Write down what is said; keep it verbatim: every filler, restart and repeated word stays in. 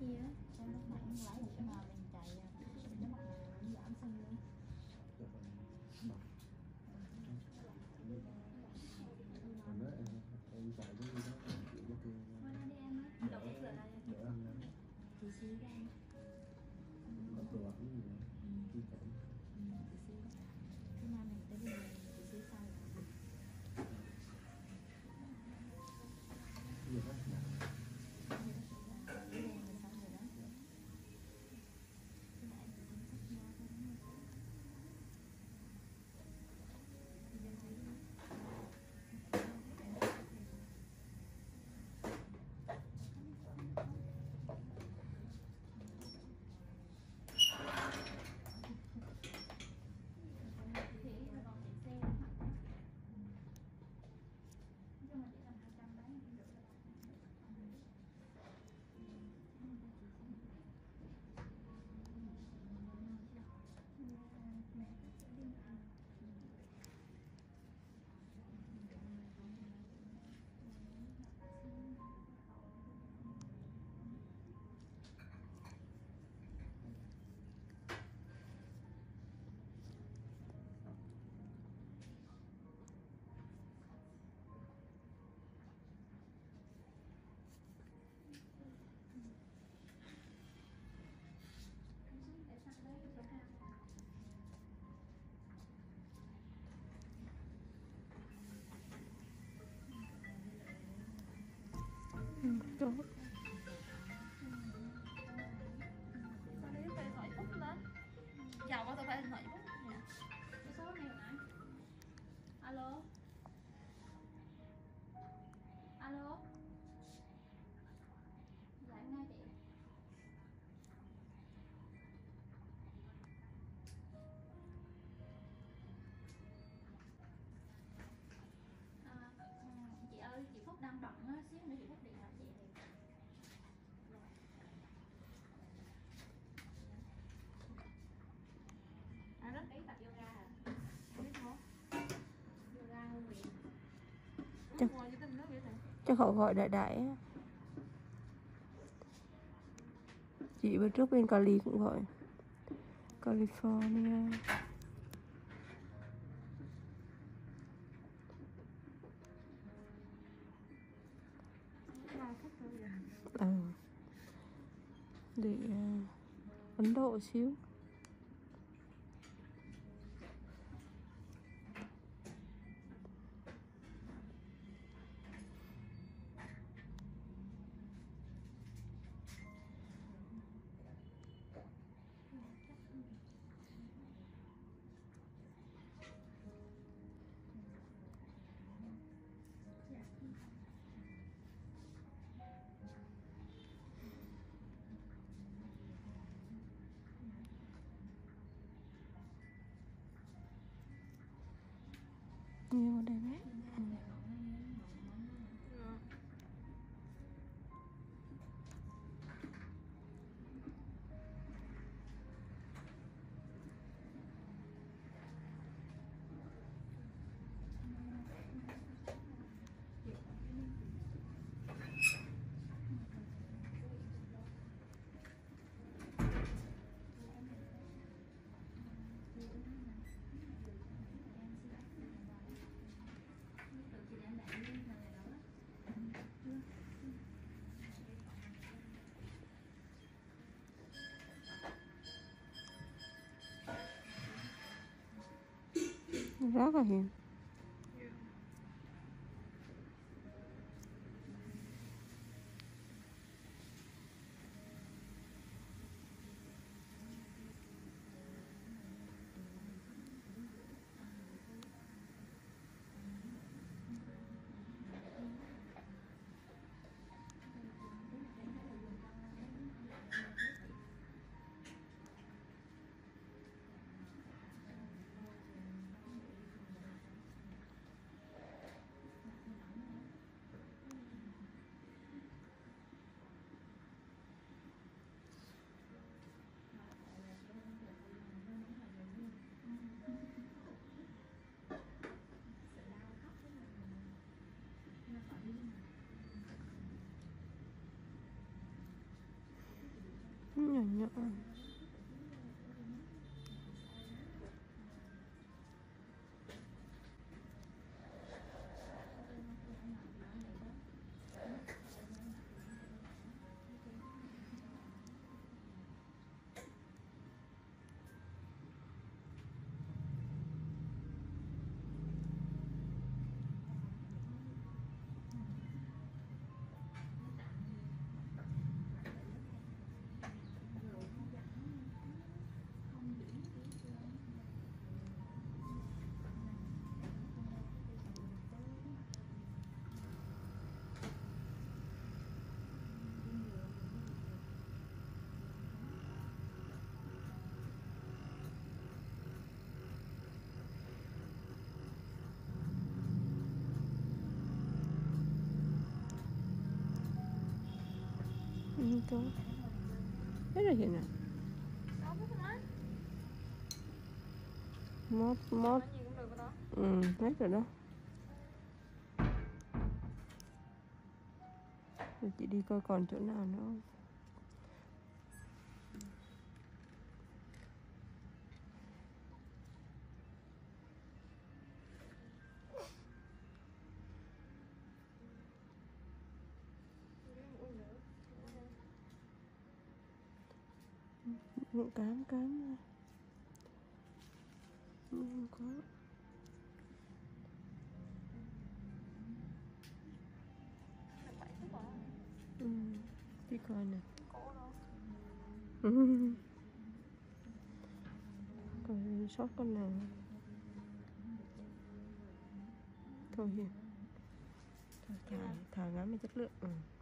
kia á, cho lúc nãy lái một cái mà mình chạy nó mặt nó giảm sưng luôn. Còn đó em, em chạy cái gì đó chịu mất kia. Thôi ra đi em ơi, đậu cái cửa này. Đỡ ăn lắm. Chị xí ra em. Nó đồ ẩm gì vậy? Chi cảnh. Chị xí. Cái nam này tới bây giờ chị xí sau. Cái gì đó nặng. Cái đèn là xong rồi đó. Cái đại này cũng sắp ra thôi đúng không? Bây giờ thấy Ừ, tốt. sao đấy phải hỏi phút lên. Chào có tôi phải hỏi phút nè. Cái số này hồi nãy. Alo. Alo. Dạ em nghe chị. À, chị ơi, chị Phúc đang bận á, xíu nữa chị Phúc điện lại chị thì. À đó, tí tập yoga à? Biết không? Yoga không bị. Chắc, chắc họ gọi đại đại á. Chị bữa trước bên Cali cũng gọi California. Ừ. Để uh, Ấn Độ xíu. Nhiều đây đấy. Ừ. Rất là hiền. nữa. Ừ, có. Hết rồi chị nè. Đó, biết không á? Mót, mót. Cái gì cũng được rồi đó. Ừ, hết rồi đó. Rồi chị đi coi còn chỗ nào nữa không. Cám cám không có. Ừ, đi coi nè. Ừ. Coi sót con nào. Thôi hiền. Thả, thả ngắm chất lượng. Ừ.